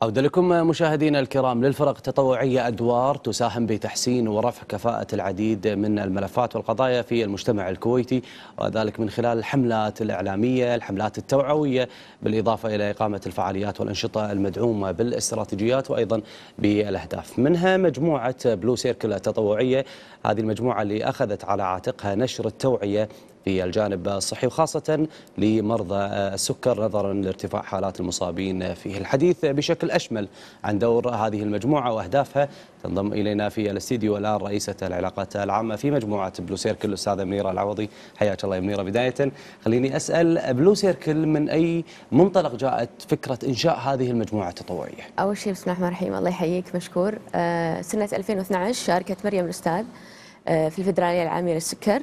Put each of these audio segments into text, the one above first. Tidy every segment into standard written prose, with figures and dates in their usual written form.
عودة لكم مشاهدينا الكرام. للفرق التطوعية أدوار تساهم بتحسين ورفع كفاءة العديد من الملفات والقضايا في المجتمع الكويتي، وذلك من خلال الحملات الإعلامية، الحملات التوعوية، بالإضافة إلى إقامة الفعاليات والأنشطة المدعومة بالاستراتيجيات وأيضا بالأهداف. منها مجموعة بلو سيركل التطوعية، هذه المجموعة اللي أخذت على عاتقها نشر التوعية في الجانب الصحي وخاصة لمرضى السكر نظرا لارتفاع حالات المصابين فيه. الحديث بشكل أشمل عن دور هذه المجموعة وأهدافها تنضم إلينا في الاستديو الآن رئيسة العلاقات العامة في مجموعة بلو سيركل الأستاذة منيرة العوضي. حياك الله يا منيرة. بداية خليني أسأل، بلو سيركل من أي منطلق جاءت فكرة إنشاء هذه المجموعة التطوعية؟ أول شيء بسم الله الرحمن الرحيم، الله يحييك مشكور. سنة 2012 شاركت مريم الأستاذ في الفدرالية العالمية للسكر،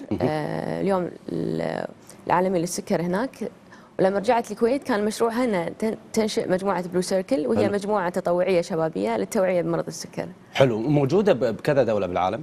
اليوم العالمي للسكر هناك. ولما رجعت الكويت كان مشروعها أن تنشئ مجموعة بلو سيركل، وهي مجموعة تطوعية شبابية للتوعية بمرض السكر. حلو. موجودة بكذا دولة بالعالم؟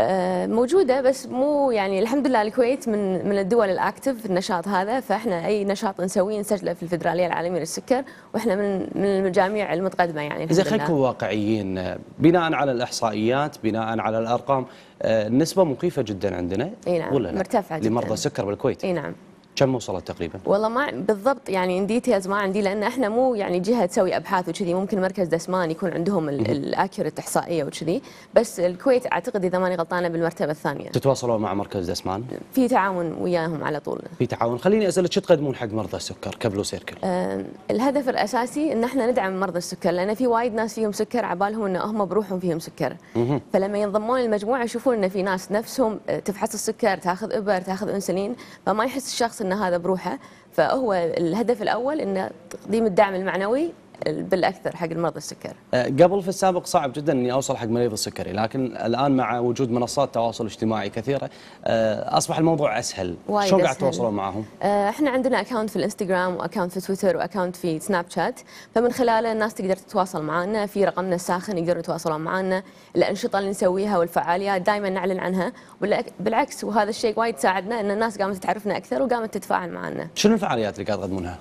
موجودة، بس مو يعني الحمد لله الكويت من الدول الأكتف في النشاط هذا، فإحنا أي نشاط نسويه نسجله في الفدرالية العالمية للسكر، وإحنا من المجاميع المتقدمة يعني. إذا خليكم واقعيين، بناء على الإحصائيات، بناء على الأرقام، النسبة مخيفة جدا عندنا. اي نعم، ولا لا؟ مرتفعة جدا لمرضى السكر بالكويت. اي نعم. كم وصلت تقريبا؟ والله ما بالضبط يعني ان ديتيلز ما عندي، لان احنا مو يعني جهه تسوي ابحاث وكذي. ممكن مركز دسمان يكون عندهم الاكيوريت احصائيه وكذي، بس الكويت اعتقد اذا ماني غلطانه بالمرتبه الثانيه. تتواصلوا مع مركز دسمان؟ في تعاون وياهم على طول. في تعاون. خليني اسالك، شو تقدمون حق مرضى السكر كبلو سيركل؟ الهدف الاساسي ان احنا ندعم مرضى السكر، لان في وايد ناس فيهم سكر عبالهم ان هم بروحهم فيهم سكر. فلما ينضمون للمجموعه يشوفون ان في ناس نفسهم تفحص السكر، تاخذ ابر، تاخذ انسولين، فما يحس الشخص ان هذا بروحه. فهو الهدف الأول إنه تقديم الدعم المعنوي بالأكثر حق المرضى السكر. قبل في السابق صعب جدا إني أوصل حق مريض السكري، لكن الآن مع وجود منصات تواصل اجتماعي كثيرة أصبح الموضوع أسهل. شلون قاعد تواصلون معهم؟ احنا عندنا أكاونت في الانستغرام وأكاونت في تويتر وأكاونت في سناب شات، فمن خلاله الناس تقدر تتواصل معنا. في رقمنا الساخن يقدروا يتواصلون معنا. الأنشطة اللي نسويها والفعاليات دائما نعلن عنها، بالعكس وهذا الشيء وايد ساعدنا ان الناس قامت تعرفنا أكثر وقامت تتفاعل معنا. شنو الفعاليات اللي قاعد تقدمونها؟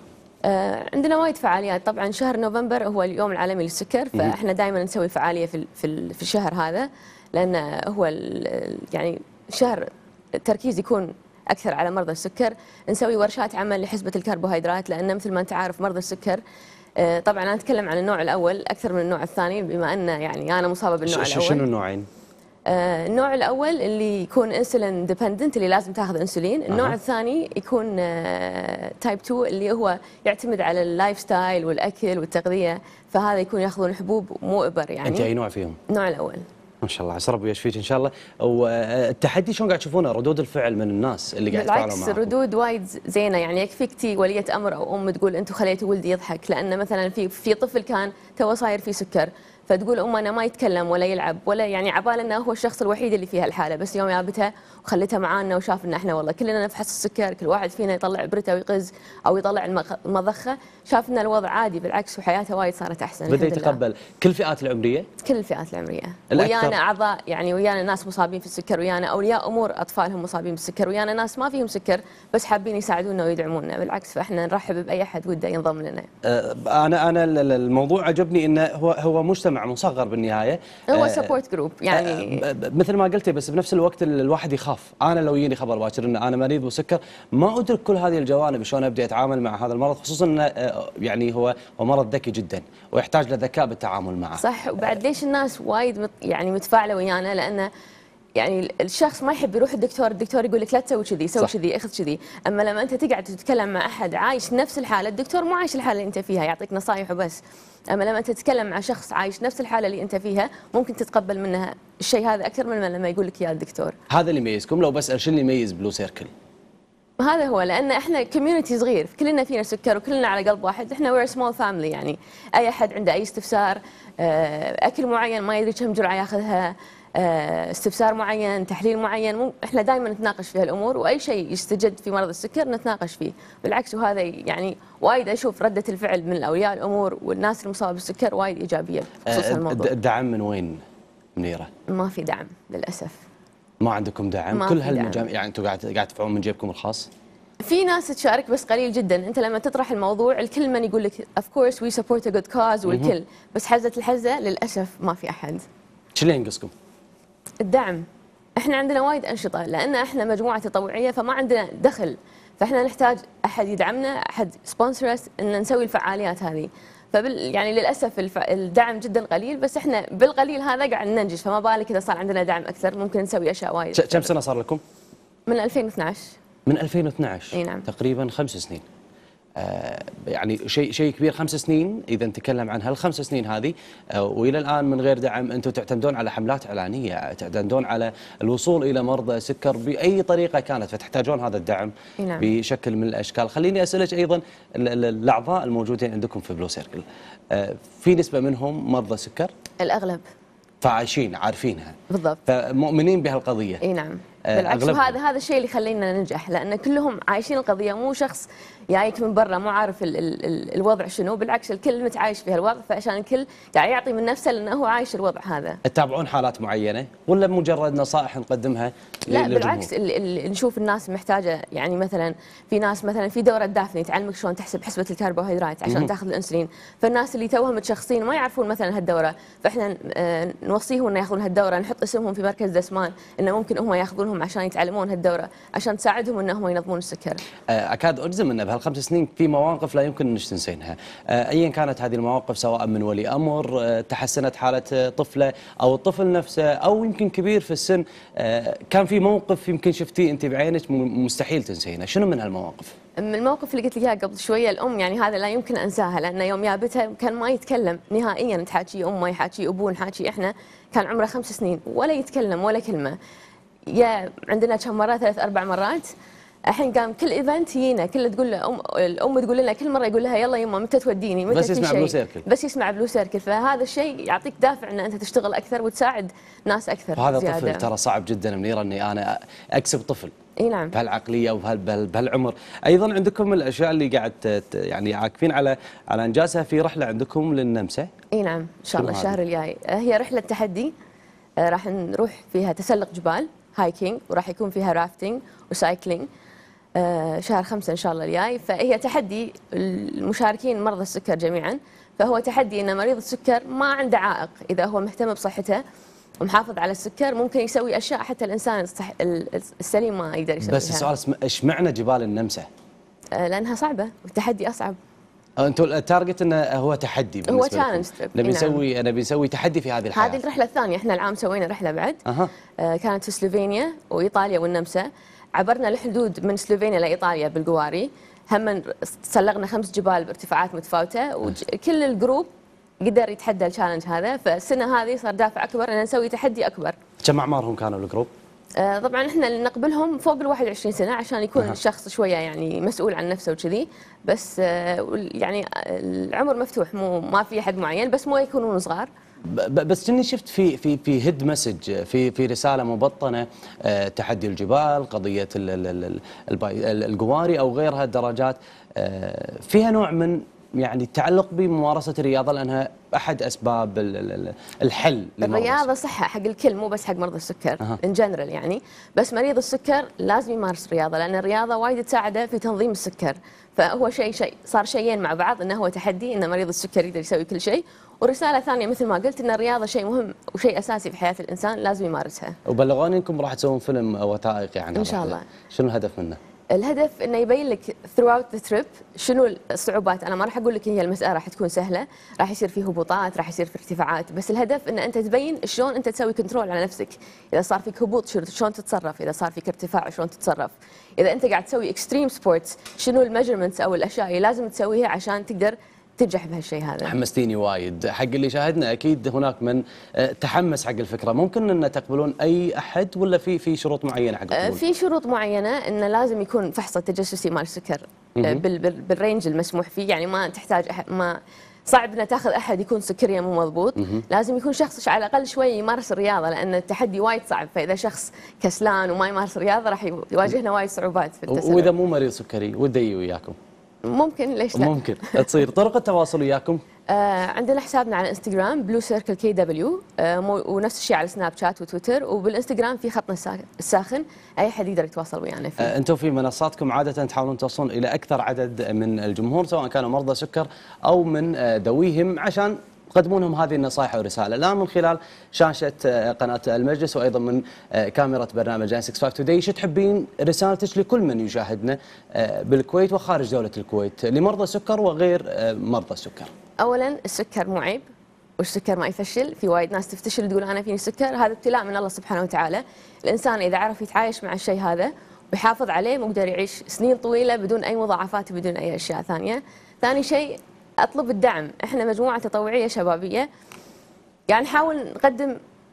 عندنا وايد فعاليات. طبعا شهر نوفمبر هو اليوم العالمي للسكر، فاحنا دائما نسوي فعاليه في الشهر هذا، لان هو يعني شهر التركيز يكون اكثر على مرضى السكر. نسوي ورشات عمل لحسبه الكربوهيدرات، لان مثل ما انت عارف مرضى السكر، طبعا انا اتكلم عن النوع الاول اكثر من النوع الثاني، بما ان يعني انا مصابه بالنوع الاول. شنو النوعين؟ النوع الاول اللي يكون انسولين ديبندنت، اللي لازم تاخذ انسولين. النوع الثاني يكون تايب 2، اللي هو يعتمد على اللايف ستايل والاكل والتغذيه، فهذا يكون ياخذون حبوب مو ابر يعني. انت اي نوع فيهم؟ النوع الاول. ما شاء الله، عسى ربي يشفيك ان شاء الله. والتحدي شلون قاعد تشوفونه؟ ردود الفعل من الناس اللي قاعد يتفاعلوا معكم؟ بالعكس الردود وايد زينه يعني. يكفيك تي وليه امر او ام تقول انتم خليتوا ولدي يضحك، لان مثلا في طفل كان تو صاير فيه سكر، فتقول انا ما يتكلم ولا يلعب ولا يعني عباله انه هو الشخص الوحيد اللي فيها الحاله، بس يوم جابتها وخلتها معانا وشاف ان احنا والله كلنا نفحص السكر، كل واحد فينا يطلع ابرته ويقز او يطلع المضخه، شاف ان الوضع عادي بالعكس وحياته وايد صارت احسن. بدا يتقبل كل الفئات العمريه؟ كل الفئات العمريه. ويانا اعضاء يعني، ويانا ناس مصابين في السكر، ويانا اولياء امور اطفالهم مصابين بالسكر، ويانا ناس ما فيهم سكر بس حابين يساعدونا ويدعمونا. بالعكس فاحنا نرحب باي احد وده ينضم لنا. انا الموضوع عجبني انه هو مجتمع مصغر بالنهايه، هو سبورت جروب يعني. مثل ما قلتي، بس بنفس الوقت الواحد يخاف. انا لو يجيني خبر باكر ان انا مريض بالسكر، ما ادرك كل هذه الجوانب، شلون ابدا اتعامل مع هذا المرض، خصوصا انه يعني هو مرض ذكي جدا ويحتاج لذكاء بالتعامل معه. صح. وبعد ليش الناس وايد يعني متفاعله ويانا؟ لانه يعني الشخص ما يحب يروح الدكتور يقول لك لا تسوي كذي، سوي كذي، اخذ كذي. اما لما انت تقعد تتكلم مع احد عايش نفس الحاله، الدكتور مو عايش الحاله اللي انت فيها، يعطيك نصايح وبس. اما لما انت تتكلم مع شخص عايش نفس الحاله اللي انت فيها، ممكن تتقبل منها الشيء هذا اكثر من لما يقول لك يا الدكتور. هذا اللي يميزكم. لو بسال شو اللي يميز بلو سيركل؟ هذا هو، لان احنا كوميونتي صغير، كلنا فينا سكر وكلنا على قلب واحد. احنا وير سمول فاميلي يعني. اي احد عنده اي استفسار، اكل معين ما يدري كم جرعه ياخذها، استفسار معين، تحليل معين، احنا دائما نتناقش في هالامور، واي شيء يستجد في مرض السكر نتناقش فيه. بالعكس وهذا يعني وايد اشوف رده الفعل من اولياء الامور والناس المصابه بالسكر وايد ايجابيه بخصوص هالموضوع. الدعم من وين منيره؟ ما في دعم للاسف. ما عندكم دعم؟ كل هالمجاميع يعني انتم قاعد تدفعون من جيبكم الخاص؟ في ناس تشارك بس قليل جدا. انت لما تطرح الموضوع الكل من يقول لك of course we support a good cause والكل، بس حزة الحزة للاسف ما في احد. شو اللي ينقصكم؟ الدعم. احنا عندنا وايد انشطه، لان احنا مجموعه تطوعيه فما عندنا دخل، فاحنا نحتاج احد يدعمنا، احد سبونسرز ان نسوي الفعاليات هذه. يعني للاسف الدعم جدا قليل، بس احنا بالقليل هذا قاعد ننجز، فما بالك اذا صار عندنا دعم اكثر ممكن نسوي اشياء وايد. كم سنه صار لكم؟ من 2012. من 2012. اي نعم. تقريبا 5 سنين. يعني شيء كبير. 5 سنين اذا نتكلم عن هال5 سنين هذه، والى الان من غير دعم. انتم تعتمدون على حملات اعلانيه، تعتمدون على الوصول الى مرضى سكر باي طريقه كانت، فتحتاجون هذا الدعم نعم. بشكل من الاشكال. خليني اسالك ايضا، الاعضاء الموجودين عندكم في بلو سيركل في نسبه منهم مرضى سكر؟ الاغلب. فعايشين عارفينها بالضبط، فمؤمنين بهالقضيه. اي نعم. بالعكس، هذا الشيء اللي يخلينا ننجح، لان كلهم عايشين القضيه، مو شخص جايك من برا مو عارف الوضع شنو، بالعكس الكل متعايش في هالوضع، فعشان الكل قاعد يعطي من نفسه لانه هو عايش الوضع هذا. تتابعون حالات معينه ولا مجرد نصائح نقدمها لا للجمهور؟ بالعكس، نشوف الناس محتاجه، يعني مثلا في ناس مثلا في دوره دافني تعلمك شلون تحسب حسبه الكربوهيدرات عشان تاخذ الانسولين، فالناس اللي توهم متشخصين ما يعرفون مثلا هالدوره، فاحنا نوصيهم انه ياخذون هالدوره، نحط اسمهم في مركز دسمان انه ممكن هم ياخذونهم عشان يتعلمون هالدوره عشان تساعدهم انهم ينظمون السكر. اكاد اجزم انه بهال5 سنين في مواقف لا يمكن انك تنسينها، ايا كانت هذه المواقف، سواء من ولي امر، تحسنت حاله طفله او الطفل نفسه، او يمكن كبير في السن، كان في موقف يمكن شفتيه انت بعينك مستحيل تنسينه، شنو من هالمواقف؟ من الموقف اللي قلت لك اياه قبل شويه، الام، يعني هذا لا يمكن انساها، لان يوم جابتها كان ما يتكلم نهائيا، تحاكي امه، يحاكي ابوه، نحاكي احنا، كان عمره 5 سنين ولا يتكلم ولا كلمه. يا عندنا كم مره، 3 4 مرات، الحين قام كل ايفنت يجينا كله تقول له الام تقول لنا كل مره يقول لها يلا يما متى توديني، متى بس يسمع بلو سيركل، بس يسمع بلو سيركل، فهذا الشيء يعطيك دافع ان انت تشتغل اكثر وتساعد ناس اكثر. وهذا طفل ترى صعب جدا منيره اني انا اكسب طفل اي نعم بهالعقليه وبهالعمر. ايضا عندكم الاشياء اللي قاعد يعني عاكفين على انجازها في رحله عندكم للنمسا. اي نعم ان شاء الله الشهر الجاي، هي رحله تحدي، راح نروح فيها تسلق جبال، هايكينج، وراح يكون فيها رافتنج وسايكلينج، شهر 5 إن شاء الله الجاي. فهي تحدي المشاركين مرضى السكر جميعا، فهو تحدي أن مريض السكر ما عنده عائق، إذا هو مهتم بصحته ومحافظ على السكر ممكن يسوي أشياء حتى الإنسان السليم ما يقدر يسويها. بس السؤال إيش معنى جبال النمسا؟ لأنها صعبة والتحدي أصعب. انتم التارجت انه هو تحدي بالنسبه هو تشالنج تريب، نبي نسوي تحدي في هذه الحياه. هذه الرحله الثانيه، احنا العام سوينا رحله بعد كانت في سلوفينيا وايطاليا والنمسا، عبرنا الحدود من سلوفينيا لايطاليا بالقواري، هم تسلقنا 5 جبال بارتفاعات متفاوته، وكل الجروب قدر يتحدى التشالنج هذا. فالسنه هذه صار دافع اكبر ان نسوي تحدي اكبر. كم اعمارهم كانوا الجروب؟ طبعا احنا اللي نقبلهم فوق ال21 سنه عشان يكون الشخص شويه يعني مسؤول عن نفسه وكذي، بس يعني العمر مفتوح، ما في حد معين، بس مو يكونون صغار. بس كني شفت في هيد مسج، في رساله مبطنه، تحدي الجبال، قضيه القواري او غيرها الدراجات، فيها نوع من يعني التعلق بممارسه الرياضه، لانها احد اسباب الحل. الرياضه صحه حق الكل، مو بس حق مرضى السكر ان جنرال يعني، بس مريض السكر لازم يمارس رياضه، لان الرياضه وايد تساعده في تنظيم السكر. فهو شيء صار شيئين مع بعض، انه هو تحدي ان مريض السكر يقدر يسوي كل شيء، ورساله ثانيه مثل ما قلت ان الرياضه شيء مهم وشيء اساسي في حياه الانسان لازم يمارسها. وبلغوني انكم راح تسوون فيلم وثائقي عن ان شاء الله. شنو الهدف منه؟ الهدف انه يبين لك throughout the trip شنو الصعوبات. انا ما راح اقول لك هي المساله راح تكون سهله، راح يصير في هبوطات، راح يصير في ارتفاعات، بس الهدف ان انت تبين شلون انت تسوي كنترول على نفسك. اذا صار فيك هبوط شلون تتصرف، اذا صار فيك ارتفاع شلون تتصرف، اذا انت قاعد تسوي اكستريم سبورتس شنو الميجرمنتس او الاشياء اللي لازم تسويها عشان تقدر تنجح بهالشيء هذا. حمستيني وايد. حق اللي شاهدنا اكيد هناك من تحمس حق الفكره، ممكن ان تقبلون اي احد ولا في شروط معينه حق القبول؟ في شروط معينه، انه لازم يكون فحص التجسسي مال السكر بالرينج المسموح فيه، يعني ما تحتاج ما صعب ان تاخذ احد يكون سكريه مو مضبوط، لازم يكون شخص على الاقل شوي يمارس الرياضه، لان التحدي وايد صعب، فاذا شخص كسلان وما يمارس الرياضه راح يواجهنا وايد صعوبات في التسلق. واذا مو مريض سكري وده يجي وياكم؟ ممكن، ليش لا؟ ممكن تصير. طرق التواصل وياكم؟ عندنا حسابنا على انستغرام بلو سيركل كي دبليو، ونفس الشيء على سناب شات وتويتر، وبالانستغرام في خطنا الساخن، اي حد يقدر يتواصل ويانا فيه. انتم في منصاتكم عاده تحاولون توصلون الى اكثر عدد من الجمهور، سواء كانوا مرضى سكر او من ذويهم، عشان تقدمون لهم هذه النصائح والرساله، لا من خلال شاشه قناه المجلس وايضا من كاميرا برنامج 965 توداي. ايش تحبين رسالتك لكل من يشاهدنا بالكويت وخارج دوله الكويت لمرضى السكر وغير مرضى السكر؟ اولا السكر مو عيب، والسكر ما يفشل. في وايد ناس تفتشل تقول انا فيني سكر، هذا ابتلاء من الله سبحانه وتعالى. الانسان اذا عرف يتعايش مع الشيء هذا ويحافظ عليه مقدر يعيش سنين طويله بدون اي مضاعفات وبدون اي اشياء ثانيه. ثاني شيء اطلب الدعم، احنا مجموعه تطوعيه شبابيه يعني نحاول نقدم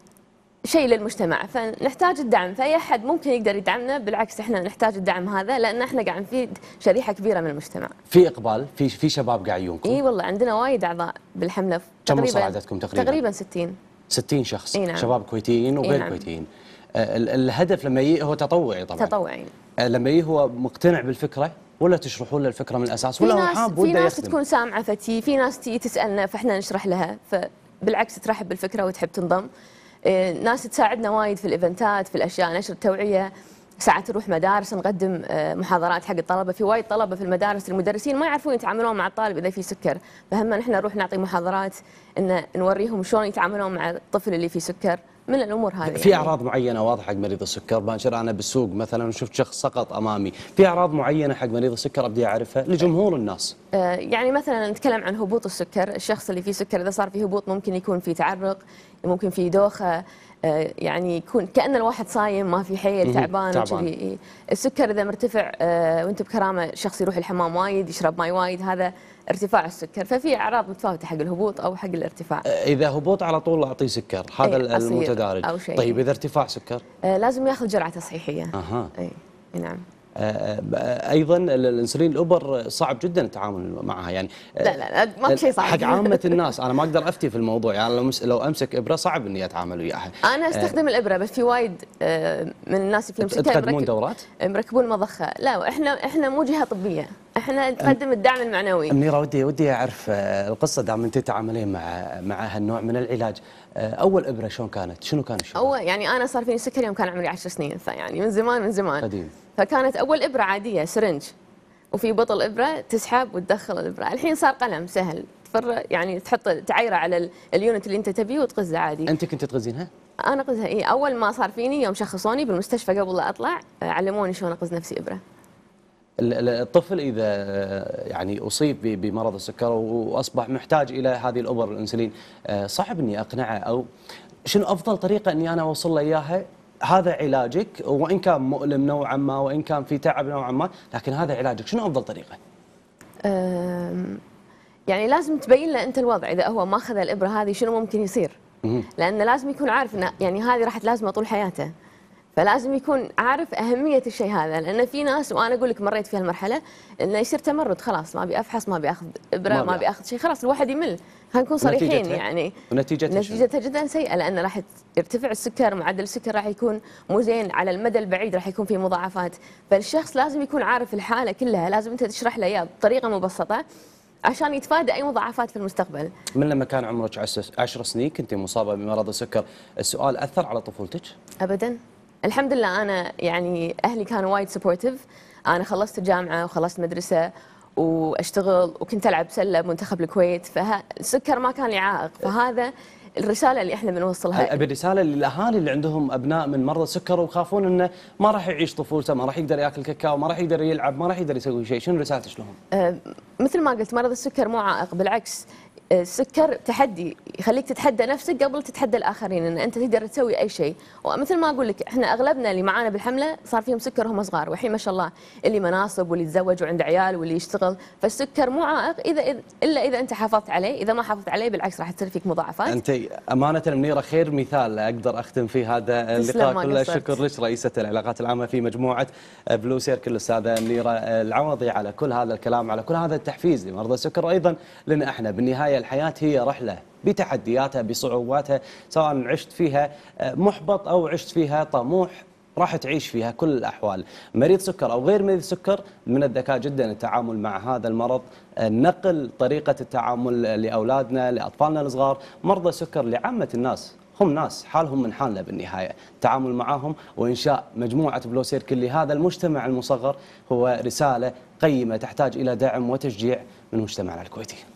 شيء للمجتمع، فنحتاج الدعم، فاي احد ممكن يقدر يدعمنا، بالعكس احنا نحتاج الدعم هذا لان احنا قاعد نفيد شريحه كبيره من المجتمع. في اقبال، في شباب قاعد يجونكم؟ اي والله عندنا وايد اعضاء بالحمله. كم وصل عددكم تقريبا؟ تقريبا 60 شخص. نعم. شباب كويتيين وغير نعم. كويتيين. الهدف لما يجي هو تطوعي طبعا. تطوعي. لما يجي هو مقتنع بالفكره ولا تشرحون له الفكره من الاساس، ولا هو حاب وده في ناس يخدم؟ تكون سامعه فتي، في ناس تيجي تسالنا فاحنا نشرح لها، فبالعكس ترحب بالفكره وتحب تنضم. ناس تساعدنا وايد في الايفنتات، في الاشياء، نشر التوعيه، ساعات نروح مدارس نقدم محاضرات حق الطلبه. في وايد طلبه في المدارس المدرسين ما يعرفون يتعاملون مع الطالب اذا في سكر، فهم نحن نروح نعطي محاضرات ان نوريهم شلون يتعاملون مع الطفل اللي فيه سكر، من الامور هذه. في اعراض معينه واضحه حق مريض السكر؟ بانشر انا بالسوق مثلا وشفت شخص سقط امامي، في اعراض معينه حق مريض السكر ابدي اعرفها لجمهور الناس؟ يعني مثلا نتكلم عن هبوط السكر، الشخص اللي فيه سكر اذا صار فيه هبوط ممكن يكون في تعرق، ممكن في دوخه، يعني يكون كأن الواحد صايم ما في حيل، تعبان. السكر اذا مرتفع وانت بكرامه شخص يروح الحمام وايد، يشرب ماي وايد، هذا ارتفاع السكر. ففي اعراض متفاوته حق الهبوط او حق الارتفاع. اذا هبوط على طول اعطيه سكر، هذا المتدارج أو شيء. طيب اذا ارتفاع سكر؟ لازم ياخذ جرعه تصحيحيه. اي نعم. ايضا الانسولين الابر صعب جدا التعامل معها يعني. لا ما في شيء صعب حق عامه الناس، انا ما اقدر افتي في الموضوع يعني، لو امسك ابره صعب اني اتعامل وياها. انا استخدم الابره، بس في وايد من الناس فيهم سكر تقدمون دورات؟ مركبون مضخه. لا احنا مو جهه طبيه، احنا نقدم الدعم المعنوي. منيره ودي اعرف القصه، دام انت تتعاملين مع هالنوع من العلاج. اول ابره شلون كانت؟ شنو كان الشيء؟ يعني انا صار فيني سكر يوم كان عمري 10 سنين، فيعني من زمان قديم. فكانت اول ابره عاديه سرنج، وفي بطل ابره تسحب وتدخل الابره. الحين صار قلم سهل، يعني تحط تعيره على اليونت اللي انت تبيه وتغزه عادي. انت كنت تغزينها؟ انا اغزها. اي اول ما صار فيني يوم شخصوني بالمستشفى قبل لا اطلع علموني شلون اغز نفسي ابره. الطفل اذا يعني اصيب بمرض السكر واصبح محتاج الى هذه الابر الانسولين، صعب اني اقنعه، او شنو افضل طريقه اني انا اوصل له اياها؟ هذا علاجك، وان كان مؤلم نوعا ما وان كان في تعب نوعا ما، لكن هذا علاجك، شنو افضل طريقه؟ يعني لازم تبين له انت الوضع، اذا هو ما اخذ الابره هذه شنو ممكن يصير؟ لانه لازم يكون عارف انه يعني هذه راح تلازمه طول حياته، فلازم يكون عارف اهميه الشيء هذا. لان في ناس، وانا اقول لك مريت في هالمرحله، انه يصير تمرد، خلاص ما ابي افحص، ما ابي اخذ ابره، ما ابي اخذ شيء، خلاص الواحد يمل. خلينا نكون صريحين يعني. نتيجتها جدا سيئه، لان راح يرتفع السكر، معدل السكر راح يكون مو زين على المدى البعيد، راح يكون في مضاعفات. فالشخص لازم يكون عارف الحاله كلها، لازم انت تشرح له اياها بطريقه مبسطه عشان يتفادى اي مضاعفات في المستقبل. من لما كان عمرك 10 سنين كنت مصابه بمرض السكر، السؤال اثر على طفولتك؟ ابدا، الحمد لله. انا يعني اهلي كانوا وايد سبورتيف. انا خلصت الجامعه وخلصت مدرسه واشتغل، وكنت العب سله بمنتخب الكويت، فالسكر ما كان لي عائق. فهذا الرساله اللي احنا بنوصلها. ابي رساله للاهالي اللي عندهم ابناء من مرضى السكر ويخافون انه ما راح يعيش طفولته، ما راح يقدر ياكل كاكاو، ما راح يقدر يلعب، ما راح يقدر يسوي شيء، شنو رسالتك لهم؟ مثل ما قلت، مرض السكر مو عائق، بالعكس السكر تحدي، يخليك تتحدى نفسك قبل تتحدى الاخرين، ان انت تقدر تسوي اي شيء. ومثل ما اقول لك، احنا اغلبنا اللي معانا بالحمله صار فيهم سكر وهم صغار، والحين ما شاء الله اللي مناصب واللي تزوج وعنده عيال واللي يشتغل. فالسكر مو عائق الا اذا انت حافظت عليه، اذا ما حافظت عليه بالعكس راح تصير فيك مضاعفات. انت امانه منيره خير مثال اقدر اختم فيه هذا اللقاء. كل الشكر لك رئيسه العلاقات العامه في مجموعه بلو سيركل الاستاذه منيره العوضي على كل هذا الكلام، على كل هذا التحفيز لمرضى السكر، وايضا لنا احنا. بالنهايه الحياه هي رحله بتحدياتها بصعوباتها، سواء عشت فيها محبط او عشت فيها طموح، راح تعيش فيها كل الأحوال. مريض سكر أو غير مريض سكر، من الذكاء جدا التعامل مع هذا المرض، نقل طريقة التعامل لأولادنا لأطفالنا الصغار. مرضى السكر لعامة الناس هم ناس حالهم من حالنا بالنهاية، التعامل معهم وإنشاء مجموعة بلو سيركل لهذا المجتمع المصغر هو رسالة قيمة تحتاج إلى دعم وتشجيع من مجتمعنا الكويتي.